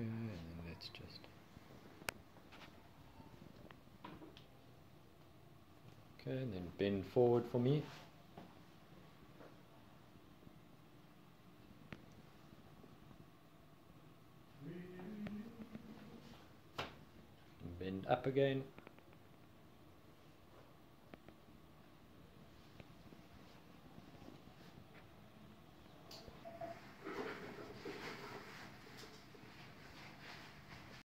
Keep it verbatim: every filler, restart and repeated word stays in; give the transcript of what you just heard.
Okay, and then let's just okay, and then bend forward for me. And bend up again.